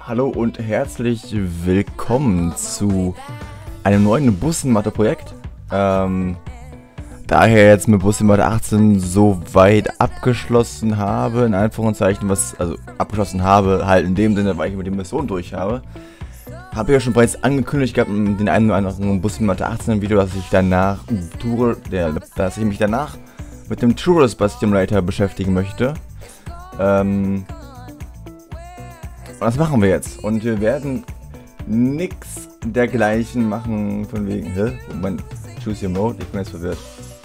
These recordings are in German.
Hallo und herzlich willkommen zu einem neuen Bussenmathe-Projekt. Da ich ja jetzt mit Bussenmathe 18 so weit abgeschlossen habe, in Anführungszeichen, also abgeschlossen habe, halt in dem Sinne, weil ich mit der Mission durch habe, habe ich ja schon bereits angekündigt gehabt in den einen oder anderen Bussenmathe 18 Video, dass ich mich danach mit dem Tourist Bus Simulator beschäftigen möchte. Und das machen wir jetzt. Und wir werden nix dergleichen machen, von wegen, Moment, choose your mode, ich bin jetzt verwirrt.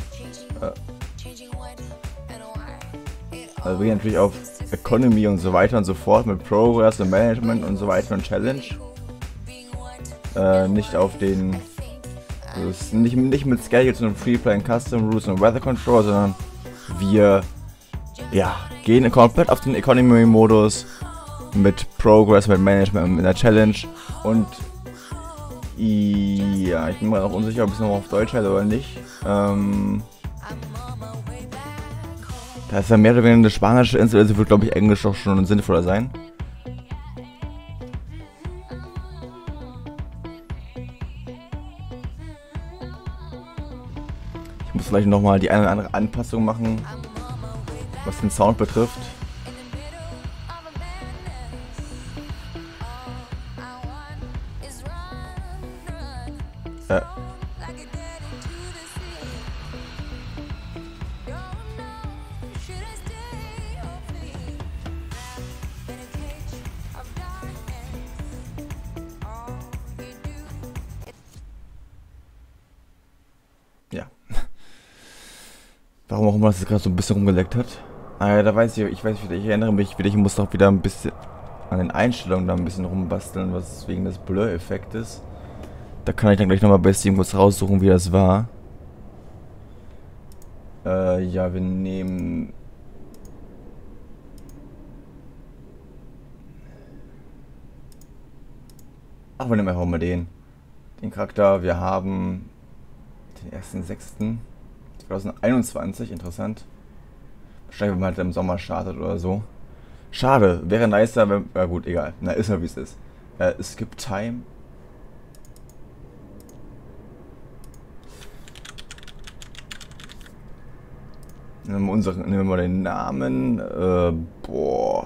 Also wir gehen natürlich auf Economy und so weiter und so fort mit Progress und Management und so weiter und Challenge. Nicht auf den, also nicht mit Schedules und Free Play and Custom Rules und Weather Control, sondern wir gehen komplett auf den Economy Modus mit Progress, mit Management und mit der Challenge. Und ja, ich bin mir noch unsicher, ob ich es noch auf Deutsch halte oder nicht. Da ist ja mehr oder weniger eine spanische Insel, also wird, glaube ich, Englisch doch schon sinnvoller sein. Ich muss vielleicht nochmal die eine oder andere Anpassung machen, was den Sound betrifft. Ja. Warum auch immer das gerade so ein bisschen rumgeleckt hat. Da weiß ich weiß wieder, ich erinnere mich wieder, ich muss doch wieder ein bisschen an den Einstellungen da ein bisschen rumbasteln, was wegen des Blur-Effektes. Da kann ich dann gleich nochmal bei Steam kurz raussuchen, wie das war. Ja, wir nehmen... Ach, wir nehmen einfach mal den Charakter. Wir haben den 1.6.2021, interessant. Wahrscheinlich, wenn man halt im Sommer startet oder so. Schade, wäre nicer, wenn... Ja gut, egal. Na, ist ja wie es ist. Skip Time. Nehmen wir mal den Namen. Boah.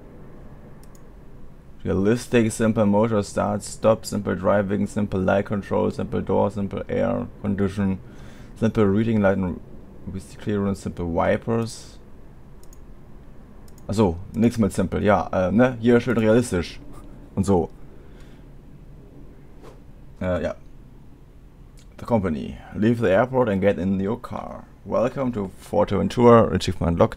Realistic, Simple Motor Start, Stop, Simple Driving, Simple Light Control, Simple Door, Simple Air Condition, Simple Reading Light with Clearance, Simple Wipers. Achso, nichts mit Simple, ja, ne? Hier schön realistisch. Und so. Ja. The company. Leave the airport and get in your car. Welcome to Forteventura. Achievement unlocked.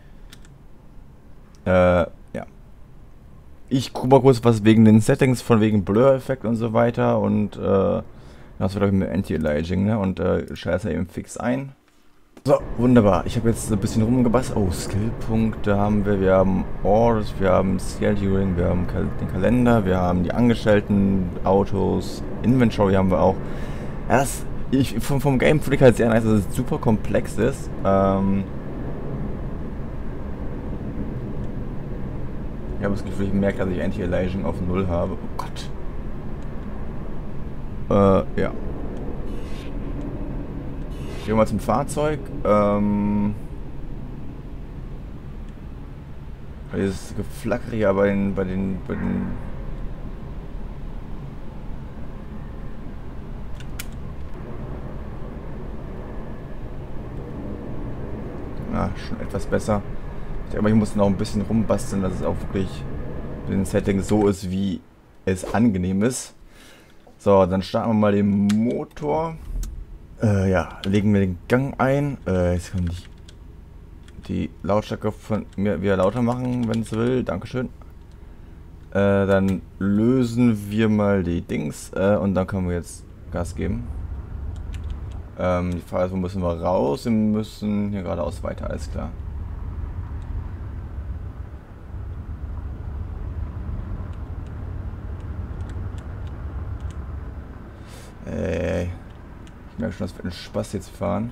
Ja. Ich gucke mal kurz was wegen den Settings, von wegen Blur-Effekt und so weiter. Und das wird auch mit Anti-Aliasing, ne? Und scheiße eben fix ein. So, wunderbar. Ich habe jetzt ein bisschen rumgebastelt. Oh, Skillpunkte haben wir. Wir haben Orders, wir haben Scheduling, wir haben den Kalender, wir haben die Angestellten, Autos, Inventory haben wir auch. Vom Game finde ich halt sehr nice, dass es super komplex ist. Ich habe das Gefühl, ich merke, dass ich Anti-Aliasing auf 0 habe. Oh Gott. Ja. Gehen wir mal zum Fahrzeug. Dieses Geflackere ja bei den schon etwas besser. Ich denke mal, ich muss noch ein bisschen rumbasteln, dass es auch wirklich mit den Settings so ist, wie es angenehm ist. So, dann starten wir mal den Motor. Ja, legen wir den Gang ein. Jetzt kann ich die Lautstärke von mir wieder lauter machen, wenn es will. Dankeschön. Dann lösen wir mal die Dings und dann können wir jetzt Gas geben. Die Frage ist, wo müssen wir raus? Wir müssen hier geradeaus weiter, alles klar. Ich merke schon, das wird ein Spaß jetzt fahren.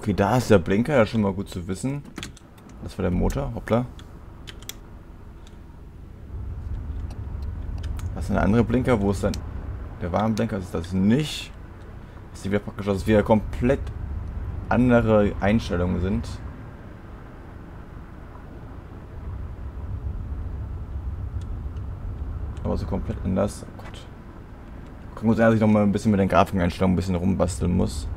Okay, da ist der Blinker, ja schon mal gut zu wissen. Das war der Motor, hoppla. Was ist ein anderer Blinker? Wo ist dann der Warnblinker? Ist das nicht? Das sieht wieder praktisch aus, dass wir komplett andere Einstellungen sind. Aber so komplett anders. Oh Gott. Gucken wir uns an, dass ich noch mal ein bisschen mit den Grafikeinstellungen ein bisschen rumbasteln muss.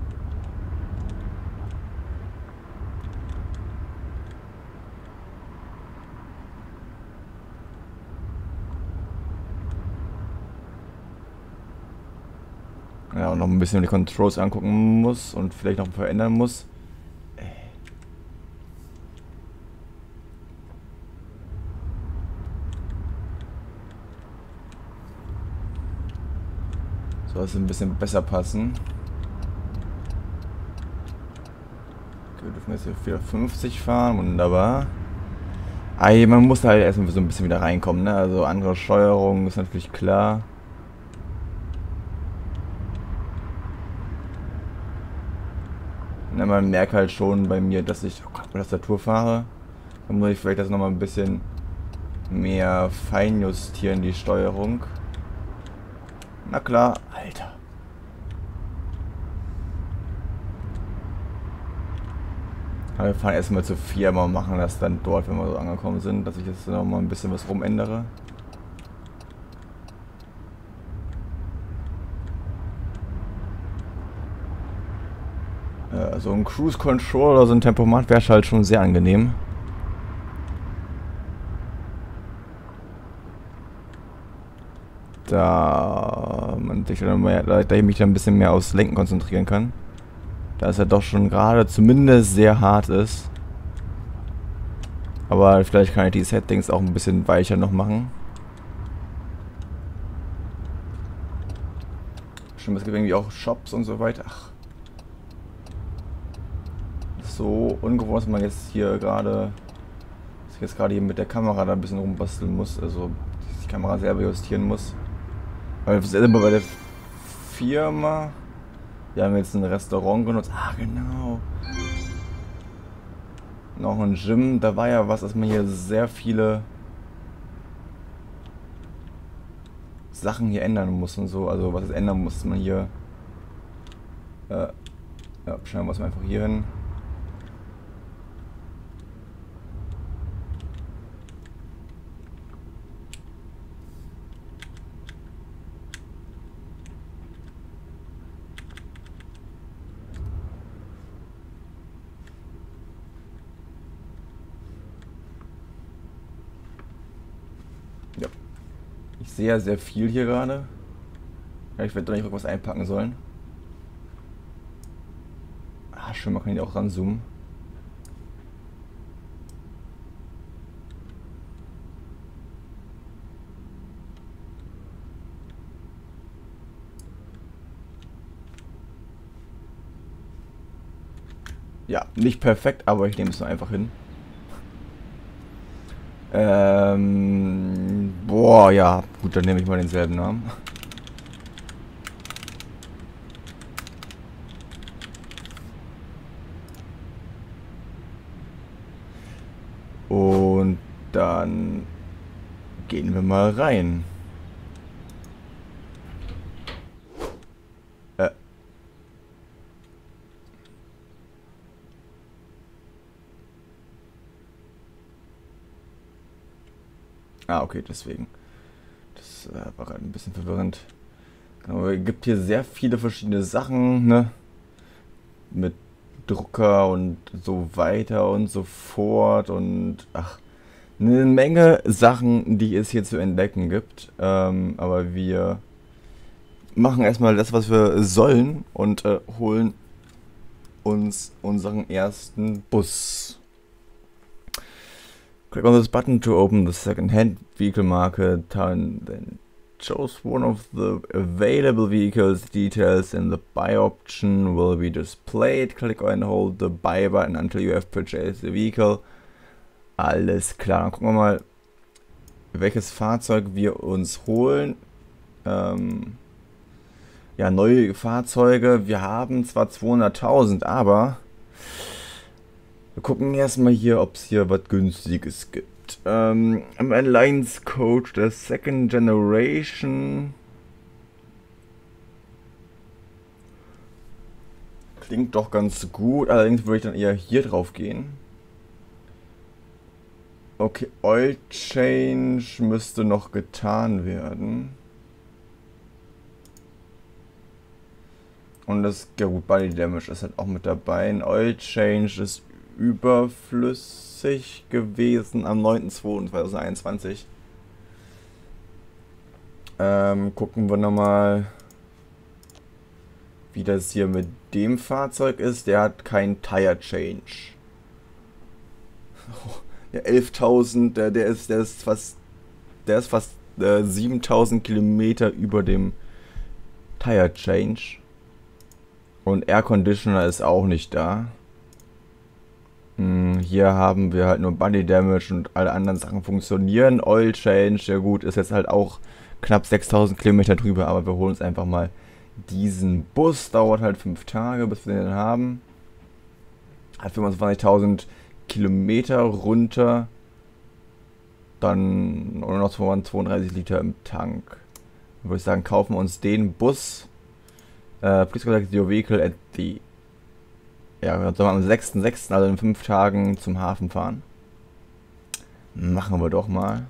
Ja, und noch ein bisschen die Controls angucken muss und vielleicht noch verändern muss. Soll es ein bisschen besser passen. Okay, wir dürfen jetzt hier 450 fahren, wunderbar. Man muss halt erstmal so ein bisschen wieder reinkommen, ne? Also andere Steuerung ist natürlich klar. Na, man merkt halt schon bei mir, dass ich mit Tastatur fahre. Dann muss ich vielleicht das nochmal ein bisschen mehr feinjustieren, die Steuerung. Na klar, Alter. Aber wir fahren erstmal zur Firma und machen das dann dort, wenn wir so angekommen sind, dass ich jetzt nochmal ein bisschen was rumändere. So ein Cruise Control oder so ein Tempomat wäre halt schon sehr angenehm. Da ich mich dann ein bisschen mehr aufs Lenken konzentrieren kann. Da es ja doch schon gerade zumindest sehr hart ist. Aber vielleicht kann ich die Settings auch ein bisschen weicher noch machen. Stimmt, es gibt irgendwie auch Shops und so weiter. Ach. So ungewohnt, dass man jetzt hier gerade hier mit der Kamera da ein bisschen rumbasteln muss, also die Kamera selber justieren muss. Weil wir sind bei der Firma, wir haben jetzt ein Restaurant genutzt, genau, noch ein Gym, da war ja was, dass man hier sehr viele Sachen hier ändern muss und so, also was es ändern muss, dass man hier, ja, scheinbar muss man einfach hier hin. Ja. Ich sehe ja sehr viel hier gerade. Ja, ich werde doch nicht irgendwas einpacken sollen. Ah, schön, man kann hier auch ranzoomen. Ja, nicht perfekt, aber ich nehme es nur einfach hin. Boah, ja, gut, dann nehme ich mal denselben Namen. Und dann gehen wir mal rein. Ah, okay, deswegen. Das war gerade ein bisschen verwirrend. Genau, es gibt hier sehr viele verschiedene Sachen, ne? Mit Drucker und so weiter und so fort und ach, eine Menge Sachen, die es hier zu entdecken gibt. Aber wir machen erstmal das, was wir sollen und holen uns unseren ersten Bus. Click on this button to open the second-hand vehicle market, then choose one of the available vehicles. Details in the buy option will be displayed. Click and hold the buy button until you have purchased the vehicle. Alles klar, dann gucken wir mal, welches Fahrzeug wir uns holen. Ja, neue Fahrzeuge. Wir haben zwar 200.000, aber Wir gucken erstmal hier, ob es hier was Günstiges gibt. Im Alliance Code der Second Generation. Klingt doch ganz gut, allerdings würde ich dann eher hier drauf gehen. Okay, Oil Change müsste noch getan werden. Und das, ja gut, Body Damage ist halt auch mit dabei. Ein Oil Change ist überflüssig gewesen am 9.2.2021. Gucken wir nochmal, wie das hier mit dem Fahrzeug ist. Der hat kein Tire Change. Ja, 11.000, der ist fast 7.000 Kilometer über dem Tire Change. Und Air Conditioner ist auch nicht da. Hier haben wir halt nur Body Damage und alle anderen Sachen funktionieren. Oil Change, ja gut, ist jetzt halt auch knapp 6.000 Kilometer drüber, aber wir holen uns einfach mal diesen Bus. Dauert halt 5 Tage, bis wir den haben. Hat 25.000 Kilometer runter. Dann nur noch 32 Liter im Tank. Dann würde ich sagen, kaufen wir uns den Bus. Please collect your vehicle at the... Ja, wir sollen am 6.6., also in 5 Tagen zum Hafen fahren. Machen wir doch mal.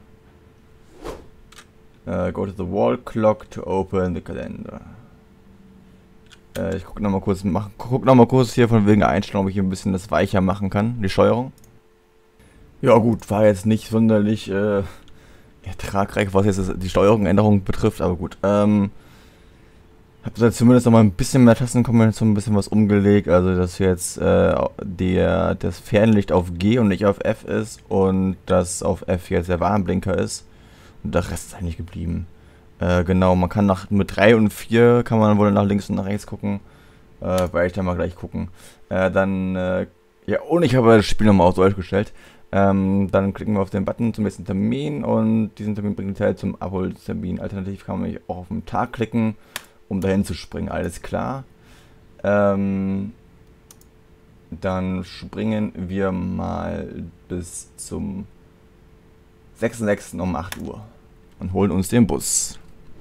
Go to the wall clock to open the calendar. Ich guck noch mal kurz hier von wegen Einstellung, ob ich hier ein bisschen das weicher machen kann, die Steuerung. Ja gut, war jetzt nicht sonderlich ertragreich, was jetzt die Steuerung-Änderung betrifft, aber gut. Hab da zumindest noch mal ein bisschen mehr Tastenkombination, ein bisschen was umgelegt, also dass jetzt das Fernlicht auf G und nicht auf F ist und dass auf F jetzt der Warnblinker ist und der Rest ist eigentlich geblieben. Genau, man kann mit 3 und 4 kann man wohl nach links und nach rechts gucken, werde ich dann mal gleich gucken. Ja, und ich habe das Spiel nochmal auf Deutsch gestellt. Dann klicken wir auf den Button zum nächsten Termin und diesen Termin bringt die Zeit zum Abholtermin. Alternativ kann man auch auf den Tag klicken, um dahin zu springen, alles klar. Dann springen wir mal bis zum 6.6. um 8 Uhr und holen uns den Bus.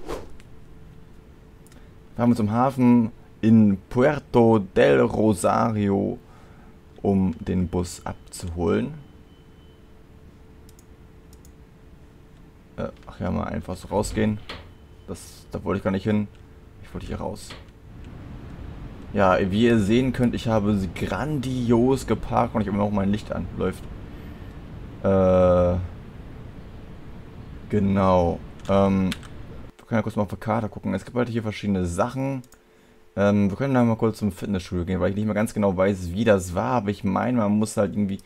Wir fahren zum Hafen in Puerto del Rosario, um den Bus abzuholen. Ach ja, mal einfach so rausgehen. Da wollte ich gar nicht hin. Ich wollte hier raus. Ja, wie ihr sehen könnt, ich habe sie grandios geparkt und ich habe immer noch mein Licht an. Läuft. Genau. Wir können ja kurz mal auf die Karte gucken. Es gibt halt hier verschiedene Sachen. Wir können da mal kurz zum Fitnessstudio gehen, weil ich nicht mehr ganz genau weiß, wie das war. Aber ich meine, man muss halt irgendwie...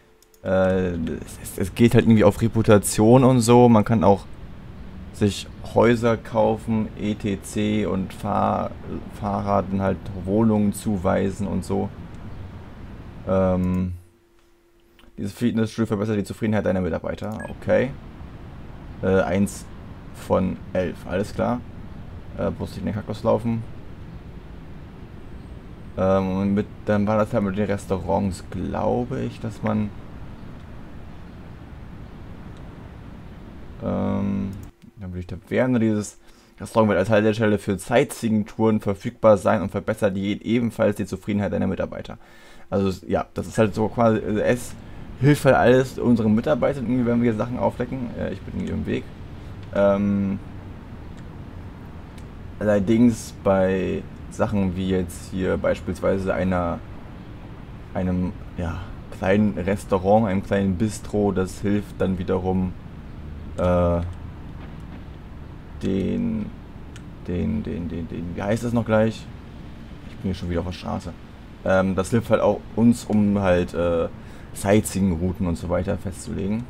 es geht halt irgendwie auf Reputation und so. Man kann auch sich Häuser kaufen, etc. und Fahrraden halt Wohnungen zuweisen und so. Dieses Fitnessstudio verbessert die Zufriedenheit deiner Mitarbeiter. Okay. 1 von 11. Alles klar. Bloß nicht in den Kaktus laufen. Dann war das halt mit den Restaurants, glaube ich, dass man... dann würde ich Taverne, dieses Restaurant wird als Haltestelle für Sightseeing-Touren verfügbar sein und verbessert ebenfalls die Zufriedenheit deiner Mitarbeiter. Also ja, das ist halt so quasi, es hilft halt alles unseren Mitarbeitern, irgendwie, wenn wir hier Sachen aufdecken. Ich bin hier im Weg. Allerdings bei Sachen wie jetzt hier beispielsweise einem kleinen Restaurant, einem kleinen Bistro, das hilft dann wiederum wie heißt das noch gleich? Ich bin hier schon wieder auf der Straße. Das hilft halt auch uns, um halt Sightseeing-Routen und so weiter festzulegen.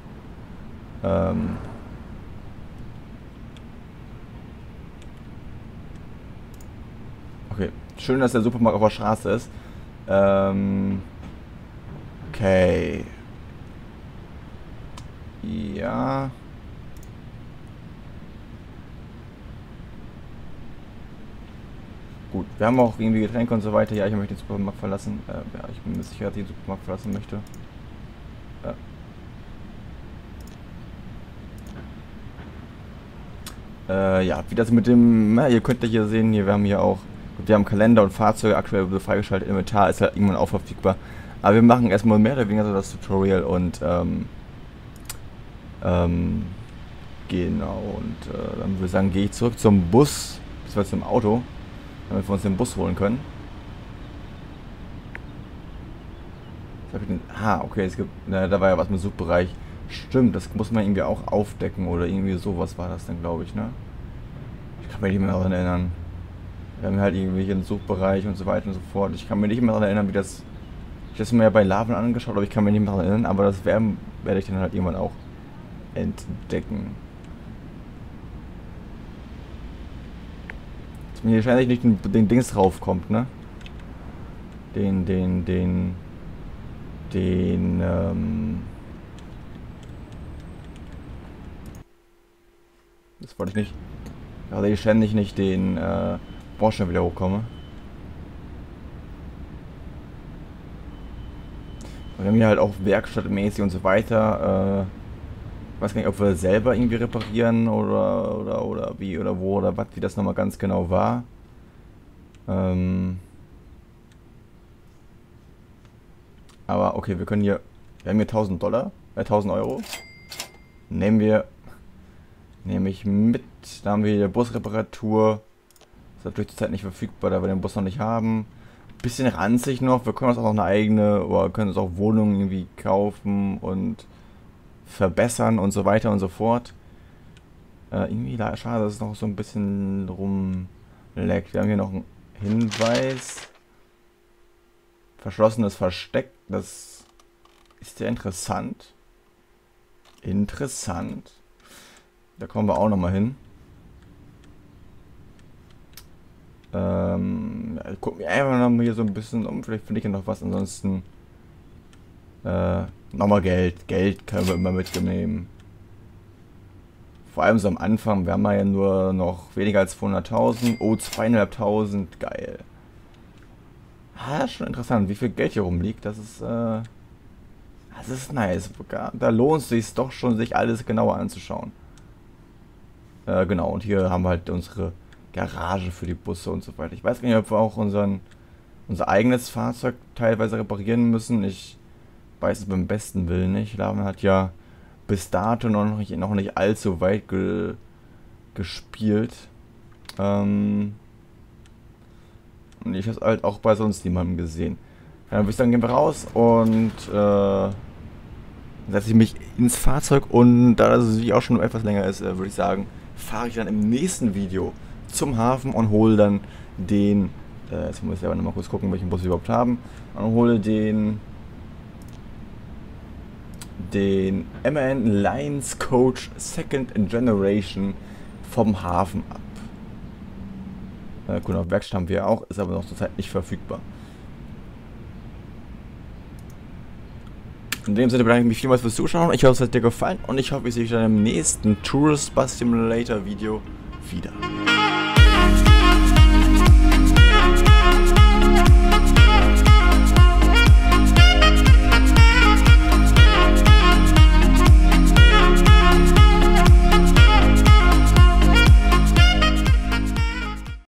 Okay, schön, dass der Supermarkt auf der Straße ist. Okay. Ja. Gut, wir haben auch irgendwie Getränke und so weiter. Ja, ich möchte den Supermarkt verlassen. Ja, ich bin mir sicher, dass ich den Supermarkt verlassen möchte. Ja, wie das mit dem, na, ihr könnt ja hier sehen, hier, wir haben hier auch, wir haben Kalender und Fahrzeuge aktuell freigeschaltet, Inventar ist halt irgendwann auch verfügbar. Aber wir machen erstmal mehr oder weniger so das Tutorial und, genau, und dann würde ich sagen, gehe ich zurück zum Bus, beziehungsweise zum Auto, damit wir uns den Bus holen können. Okay, es gibt, na, da war ja was mit Suchbereich. Stimmt, das muss man irgendwie auch aufdecken oder irgendwie sowas war das dann, glaube ich, ne? Ich kann mich nicht mehr daran erinnern. Wir haben halt irgendwie hier einen Suchbereich und so weiter und so fort. Ich kann mich nicht mehr daran erinnern, wie das... Ich habe das mir ja bei Laven angeschaut, aber ich kann mich nicht mehr daran erinnern. Aber das werde ich dann halt irgendwann auch entdecken. Dass mir hier wahrscheinlich nicht den Dings draufkommt, ne? Das wollte ich nicht. Gerade ich ständig nicht den Bordstein wieder hochkomme. Wir haben hier halt auch werkstattmäßig und so weiter. Ich weiß gar nicht, ob wir selber irgendwie reparieren oder wie oder wo oder was, wie das nochmal ganz genau war. Aber okay, wir können hier. Wir haben hier $1000, 1000 Euro. Nehmen wir. Nehme ich mit. Da haben wir hier Busreparatur. Ist natürlich zurzeit nicht verfügbar, da wir den Bus noch nicht haben. Bisschen ranzig noch. Wir können uns auch noch eine eigene, oder können uns auch Wohnungen irgendwie kaufen und verbessern und so weiter und so fort. Irgendwie da schade, dass es noch so ein bisschen rumleckt. Wir haben hier noch einen Hinweis. Verschlossenes Versteck. Das ist ja interessant. Interessant. Da kommen wir auch nochmal hin. Ja, ich gucke mir einfach nochmal hier so ein bisschen um. Vielleicht finde ich ja noch was. Ansonsten nochmal Geld. Geld können wir immer mitnehmen. Vor allem so am Anfang. Wir haben ja nur noch weniger als 200.000. Oh, 2.500. Geil. Ah, schon interessant, wie viel Geld hier rumliegt. Das ist nice. Da lohnt es sich doch schon, sich alles genauer anzuschauen. Genau, und hier haben wir halt unsere Garage für die Busse und so weiter. Ich weiß gar nicht, ob wir auch unser eigenes Fahrzeug teilweise reparieren müssen. Ich weiß es beim besten Willen nicht. Laven hat ja bis dato noch nicht allzu weit gespielt. Und ich habe es halt auch bei sonst niemandem gesehen. Dann würde ich sagen, gehen wir raus und setze ich mich ins Fahrzeug und da das wie auch schon etwas länger ist, würde ich sagen, fahre ich dann im nächsten Video zum Hafen und hole dann den, jetzt muss ich aber noch mal kurz gucken, welchen Bus wir überhaupt haben, und hole den MAN Lions Coach Second Generation vom Hafen ab. Gut, auf Werkstatt haben wir auch, ist aber noch zurzeit nicht verfügbar. In dem Sinne bedanke ich mich vielmals fürs Zuschauen. Ich hoffe, es hat dir gefallen und ich hoffe, ich sehe dich dann im nächsten Tourist Bus Simulator Video wieder.